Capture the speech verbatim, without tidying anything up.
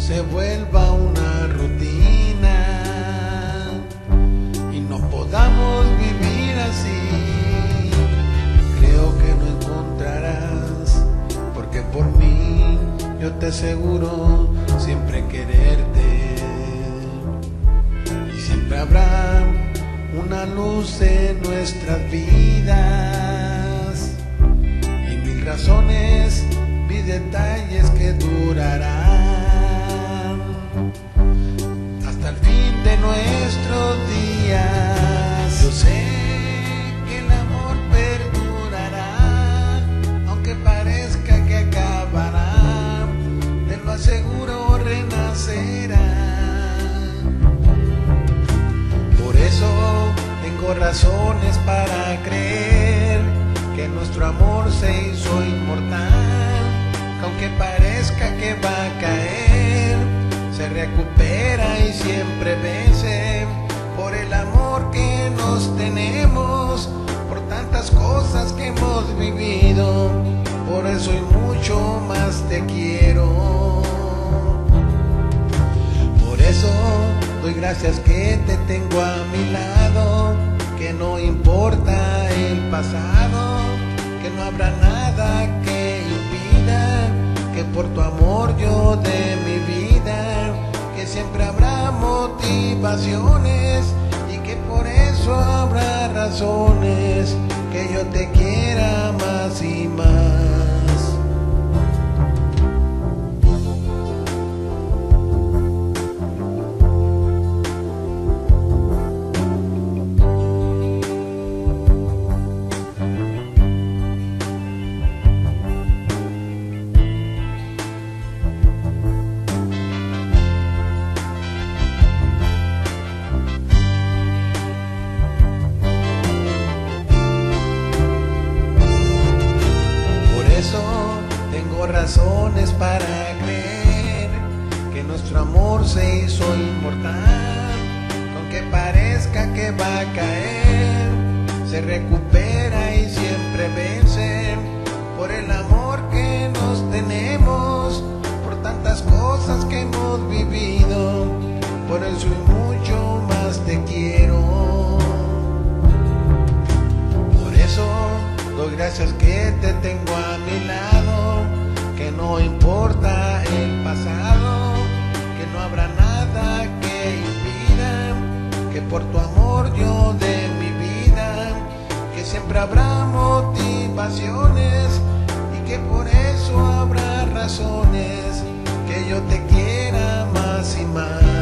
se vuelva una rutina y no podamos vivir así. Creo que no encontrarás, porque por mí yo te aseguro siempre quererte, y siempre habrá una luz en nuestras vidas y mil razones, mil detalles que durarán hasta el fin de nuestros días. Yo sé que el amor perdurará, aunque parezca que acabará, te lo aseguro, renacerá. Por eso tengo razones para creer que nuestro amor se hizo inmortal, que aunque parezca que va a caer, se recupera y siempre vence, por el amor que nos tenemos, por tantas cosas que hemos vivido, por eso y mucho más te quiero. Por eso doy gracias que te tengo a mi lado, que no importa el pasado, que no habrá nada que impida que por tu amor yo dé mi vida, que siempre habrá motivaciones y que por eso habrá razones que yo te quiera más y más. Tengo razones para creer que nuestro amor se hizo inmortal, aunque parezca que va a caer, se recupera y siempre vence, por el amor que nos tenemos, por tantas cosas que hemos vivido, por eso y mucho más te quiero. Por eso doy gracias que te tengo a mi lado, que no importa el pasado, que no habrá nada que impida que por tu amor yo dé mi vida, que siempre habrá motivaciones y que por eso habrá razones que yo te quiera más y más.